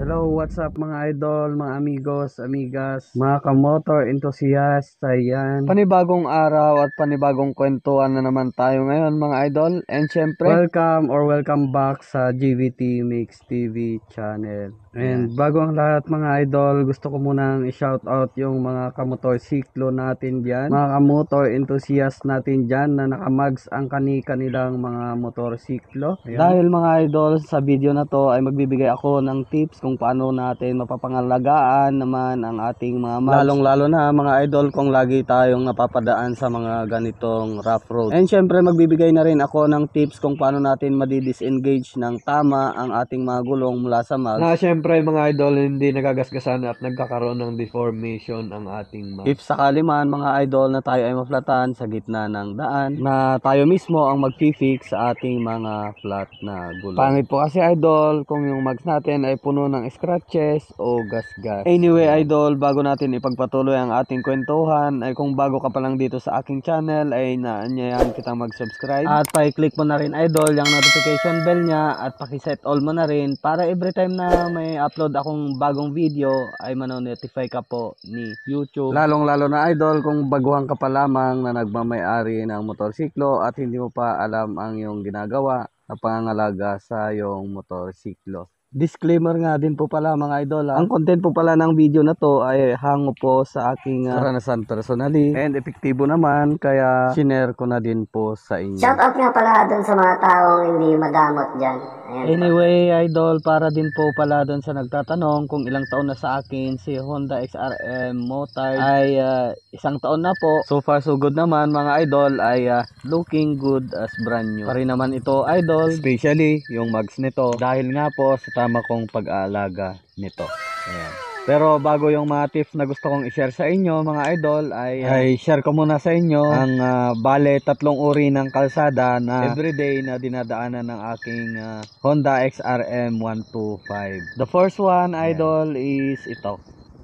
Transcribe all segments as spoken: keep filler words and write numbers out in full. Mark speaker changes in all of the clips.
Speaker 1: Hello, what's up mga idol, mga amigos, amigas, mga kamotor enthusiast, ayan. Panibagong araw at panibagong kwentuhan na naman tayo ngayon mga idol. And syempre, welcome or welcome back sa G V T Mix T V channel. And ayan. Bago ang lahat mga idol, gusto ko munang i-shout out yung mga kamotor siklo natin dyan. Mga kamotor enthusiast natin dyan na nakamags ang kani-kanilang mga motor siklo. Ayan. Dahil mga idol, sa video na to ay magbibigay ako ng tips kung paano natin mapapangalagaan naman ang ating mga mags. Lalong lalo na mga idol kung lagi tayong napapadaan sa mga ganitong rough road. And syempre magbibigay na rin ako ng tips kung paano natin madi-disengage ng tama ang ating mga gulong mula sa mags. Na syempre mga idol hindi nagagasgasan at nagkakaroon ng deformation ang ating mags. If sakali man mga idol na tayo ay maflatan sa gitna ng daan, na tayo mismo ang mag-fix sa ating mga flat na gulong. Pangit po kasi idol kung yung mags natin ay puno ng scratches o gasgas. Anyway idol, bago natin ipagpatuloy ang ating kwentuhan, ay kung bago ka pa lang dito sa aking channel ay naanyayahan kitang mag-subscribe at pa-click mo na rin idol yung notification bell niya at paki-set all mo na rin para every time na may upload akong bagong video ay mano-notify ka po ni YouTube. Lalong lalo na idol kung baguhan ka pa lamang na nagmamay-ari ng motorsiklo at hindi mo pa alam ang iyong ginagawa na pangangalaga sa iyong motorsiklo. Disclaimer nga din po pala mga idol, ha? Ang content po pala ng video na to ay hango po sa aking uh, karanasan personally and epektibo naman kaya sinare ko na din po sa inyo.
Speaker 2: Shout out nga pala dun sa mga taong hindi madamot dyan. Ayan.
Speaker 1: Anyway idol, para din po pala dun sa nagtatanong kung ilang taon na sa akin si Honda X R M Motard ay uh, isang taon na po. So far so good naman mga idol, ay uh, looking good as brand new pa rin naman ito idol, especially yung mags nito dahil nga po sa tama kong pag-aalaga nito. Ayan. Pero bago yung mga tips na gusto kong i-share sa inyo mga idol ay, ay share ko muna sa inyo ang uh, bale tatlong uri ng kalsada na everyday na dinadaanan ng aking uh, Honda X R M one twenty-five. The first one idol is ito.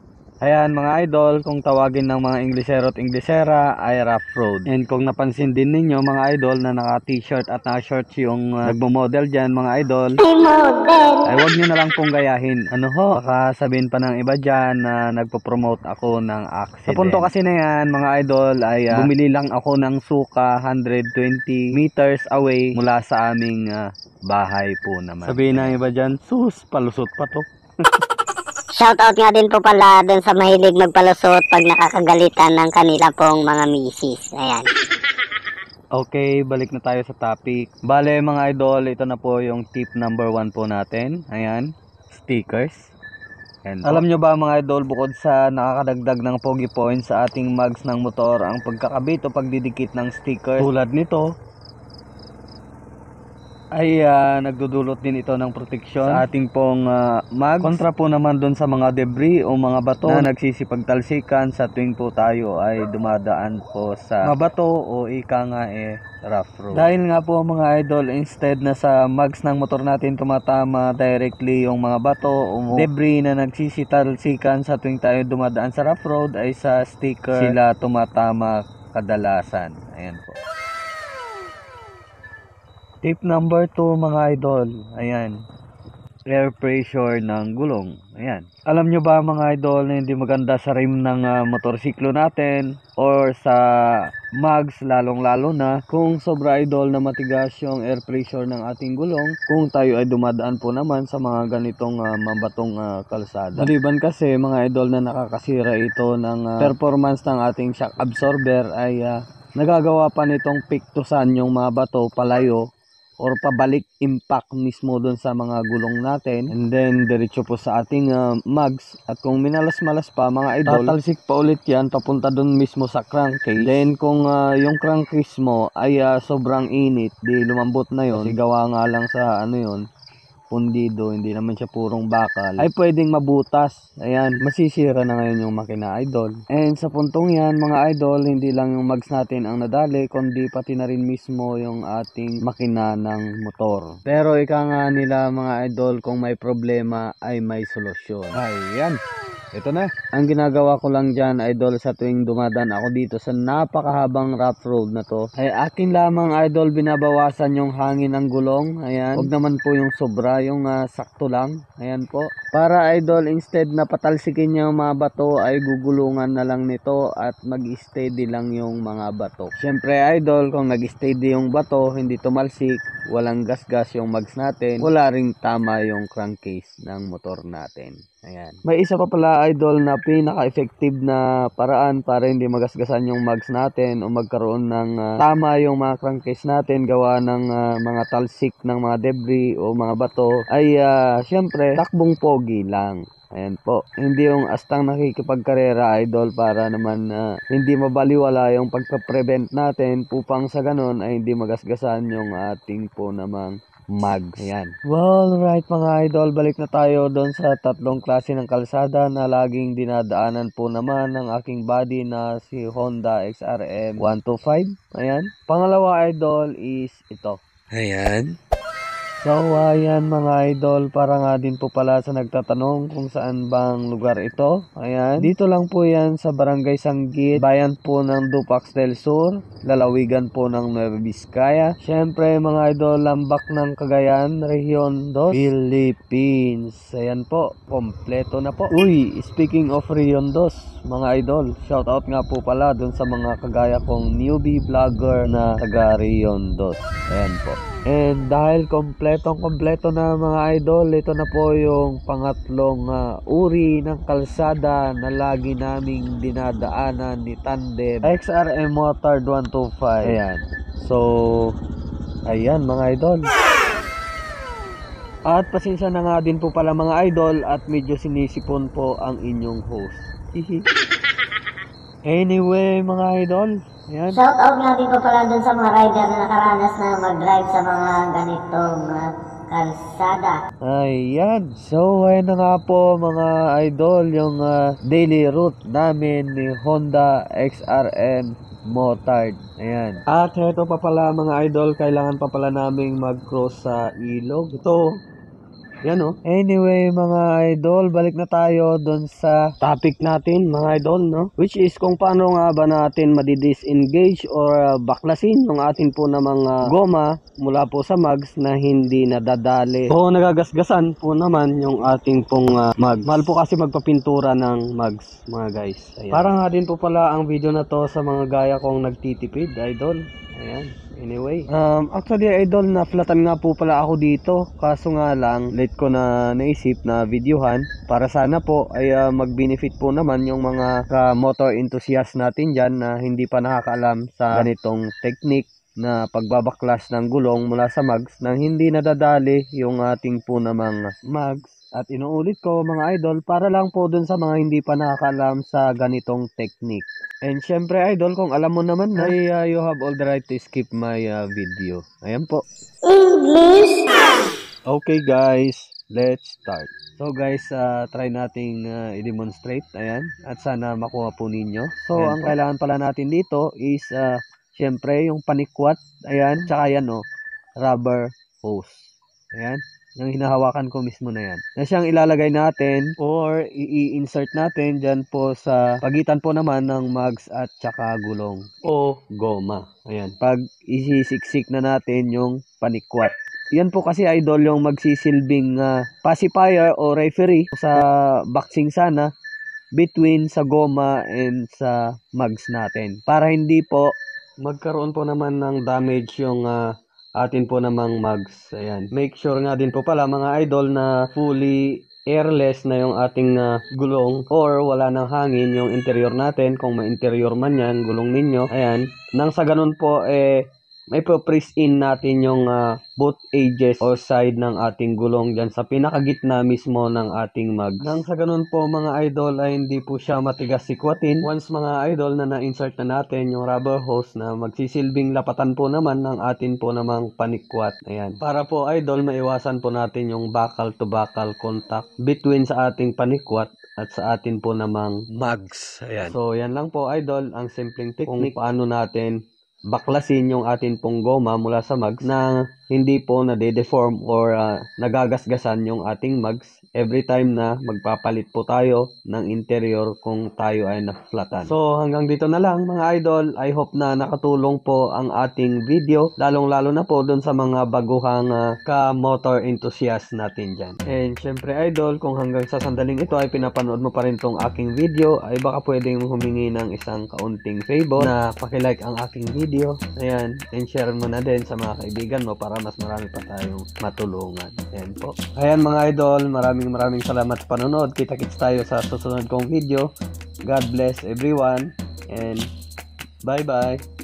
Speaker 1: Ayan mga idol, kung tawagin ng mga Inglesero at Inglesera ay rough road. And kung napansin din ninyo mga idol na naka t-shirt at naka shorts yung uh, nagmo-model dyan mga idol, ay wag nyo na lang pong gayahin. Ano ho, baka sabihin pa ng iba dyan na nagpo-promote ako ng accident. Sa punto kasi na yan mga idol ay uh, bumili lang ako ng suka one hundred twenty meters away mula sa aming uh, bahay po naman. Sabihin ng iba dyan, sus, palusot pa to.
Speaker 2: Shoutout nga din po pala dun sa mahilig magpalusot pag nakakagalitan ng kanila pong mga misis. Ayan.
Speaker 1: Okay, balik na tayo sa topic. Bale mga idol, ito na po yung tip number one po natin. Ayan, stickers. Ayan. Alam nyo ba mga idol, bukod sa nakakadagdag ng pogi points sa ating mags ng motor, ang pagkakabit o pagdidikit ng stickers tulad nito, ay uh, nagdudulot din ito ng proteksyon sa ating pong uh, mags. Kontra po naman dun sa mga debris o mga bato na nagsisipagtalsikan sa tuwing po tayo ay dumadaan po sa mga bato o ika nga eh rough road. Dahil nga po mga idol, instead na sa mags ng motor natin tumatama directly yung mga bato o debris na nagsisitalsikan sa tuwing tayo dumadaan sa rough road, ay sa sticker sila tumatama kadalasan. Ayan po. Tip number two mga idol, ayan, air pressure ng gulong. Ayan. Alam nyo ba mga idol na hindi maganda sa rim ng uh, motorsiklo natin or sa mags lalong lalo na kung sobra idol na matigas yung air pressure ng ating gulong kung tayo ay dumadaan po naman sa mga ganitong uh, mabatong uh, kalsada. Maliban kasi mga idol na nakakasira ito ng uh, performance ng ating shock absorber ay uh, nagagawa pa nitong piktusan yung mga bato palayo or pabalik impact mismo dun sa mga gulong natin, and then diretso po sa ating uh, mags, at kung minalas-malas pa mga idol, tatalsik pa ulit yan papunta dun mismo sa crankcase. Then kung uh, yung crankcase mo ay uh, sobrang init, di lumambot na yon kasi gawa nga lang sa ano yon pundido, hindi naman siya purong bakal, ay pwedeng mabutas. Ayan, masisira na ngayon yung makina idol. And sa puntong yan mga idol, hindi lang yung mags natin ang nadali, kundi pati na rin mismo yung ating makina ng motor. Pero ika nga nila mga idol, kung may problema ay may solusyon. Ayan, ito na. Ang ginagawa ko lang dyan idol sa tuwing dumadaan ako dito sa napakahabang rough road na to, ay akin lamang idol binabawasan yung hangin ng gulong. Ayan, huwag naman po yung sobra, yung uh, sakto lang. Ayan po. Para idol, instead na patalsikin yung mga bato ay gugulungan na lang nito at mag-steady lang yung mga bato. Syempre idol, kung nag-steady yung bato, hindi tumalsik, walang gasgas yung mags natin, wala ring tama yung crankcase ng motor natin. Ayan. May isa pa pala idol na pinaka-effective na paraan para hindi magasgasan yung mags natin o magkaroon ng uh, tama yung mga crankcase natin gawa ng uh, mga talsik ng mga debris o mga bato ay uh, syempre takbong pogi lang. Ayan po. Hindi yung astang nakikipagkarera idol para naman uh, hindi mabaliwala yung pagpa-prevent natin upang sa ganun ay hindi magasgasan yung ating po namang mags. Ayan. Well, right mga idol, balik na tayo doon sa tatlong klase ng kalsada na laging dinadaanan po naman ng aking body na si Honda X R M one twenty-five. Ayan. Pangalawa idol is ito. Ayan. So, ayan mga idol, para nga din po pala sa nagtatanong kung saan bang lugar ito. Ayan, dito lang po yan sa Barangay Sanggit, bayan po ng Dupax del Sur, lalawigan po ng Nueva Vizcaya. Syempre mga idol, lambak ng Cagayan, Region two, Philippines. Ayan po, kompleto na po. Uy, speaking of Region two, mga idol, shout out nga po pala dun sa mga kagaya kong newbie vlogger na taga Region two. Ayan po. And dahil kompletong kompleto na mga idol, ito na po yung pangatlong uh, uri ng kalsada na lagi naming dinadaanan ni Tandem X R M Motard one twenty-five. Ayan. So, ayan mga idol. At pasensya na nga din po pala mga idol at medyo sinisipon po ang inyong host. Anyway mga idol, ayan.
Speaker 2: Shout out nga dito pala dun sa mga rider na nakaranas na mag-drive sa mga ganitong uh, kalsada.
Speaker 1: Ayan. So, ayan na nga po mga idol, yung uh, daily route namin ni Honda X R M Motard. Ayan. At ito pa pala mga idol, kailangan pa pala naming mag-cross sa ilog. Ito, yan o. Anyway mga idol, balik na tayo doon sa topic natin mga idol, no? Which is kung paano nga ba natin madi-disengage or uh, baklasin yung atin po na mga goma mula po sa mags na hindi nadadali o nagagasgasan po naman yung ating pong uh, mags. Mahal po kasi magpapintura ng mags mga guys. Ayan. Para nga din po pala ang video na to sa mga gaya kong nagtitipid idol. Ayan. Anyway, um, actually idol, na flatan nga po pala ako dito, kaso nga lang late ko na naisip na videohan para sana po ay uh, mag-benefit po naman yung mga uh, motor enthusiast natin dyan na hindi pa nakakaalam sa ganitong technique na pagbabaklas ng gulong mula sa mags nang hindi nadadali yung ating po namang mags. At inuulit ko mga idol, para lang po dun sa mga hindi pa nakakaalam sa ganitong technique. And syempre idol, kung alam mo naman na, ay, uh, you have all the right to skip my uh, video. Ayan po.
Speaker 2: English!
Speaker 1: Okay guys, let's start. So guys, uh, try nating uh, i-demonstrate. Ayan. At sana makuha po ninyo. So, ayan, ang po kailangan pala natin dito is, uh, syempre, yung panikwat. Ayan. Tsaka yan o, oh, rubber hose. Ayan. Yung hinahawakan ko mismo na yan. Na siyang ilalagay natin or i-insert natin dyan po sa pagitan po naman ng mags at tsaka gulong o goma. Ayan. Pag isisiksik na natin yung panikwat. Yan po kasi idol yung magsisilbing uh, pacifier o referee sa boxing sana between sa goma and sa mags natin. Para hindi po magkaroon po naman ng damage yung uh, atin po namang mags. Ayan. Make sure nga din po pala mga idol na fully airless na yung ating uh, gulong or wala nang hangin yung interior natin. Kung may interior man yan, gulong ninyo. Ayan. Nang sa ganun po, eh, may po-press in natin yung uh, both edges or side ng ating gulong dyan sa pinakagitna mismo ng ating mags. Nang sa ganun po mga idol ay hindi po siya matigas sikwatin. Once mga idol na na-insert na natin yung rubber hose na magsisilbing lapatan po naman ng atin po namang panikwat. Ayan. Para po idol, maiwasan po natin yung bakal to bakal contact between sa ating panikwat at sa atin po namang mags. Ayan. So yan lang po idol, ang simpleng technique kung paano natin baklasin yung atin pong goma mula sa mags na hindi po nade-deform or uh, nagagasgasan yung ating mugs every time na magpapalit po tayo ng interior kung tayo ay na-flatan. So hanggang dito na lang mga idol. I hope na nakatulong po ang ating video, lalong lalo na po dun sa mga baguhang uh, ka-motor enthusiast natin dyan. And syempre idol, kung hanggang sa sandaling ito ay pinapanood mo pa rin tong aking video, ay baka pwedeng humingi ng isang kaunting favor na pakilike ang aking video. Ayan, and share mo na din sa mga kaibigan mo para mas marami pa tayong matulungan. Ayan po. Ayan mga idol, maraming maraming salamat sa panonood. Kita-kits tayo sa susunod kong video. God bless everyone and bye bye.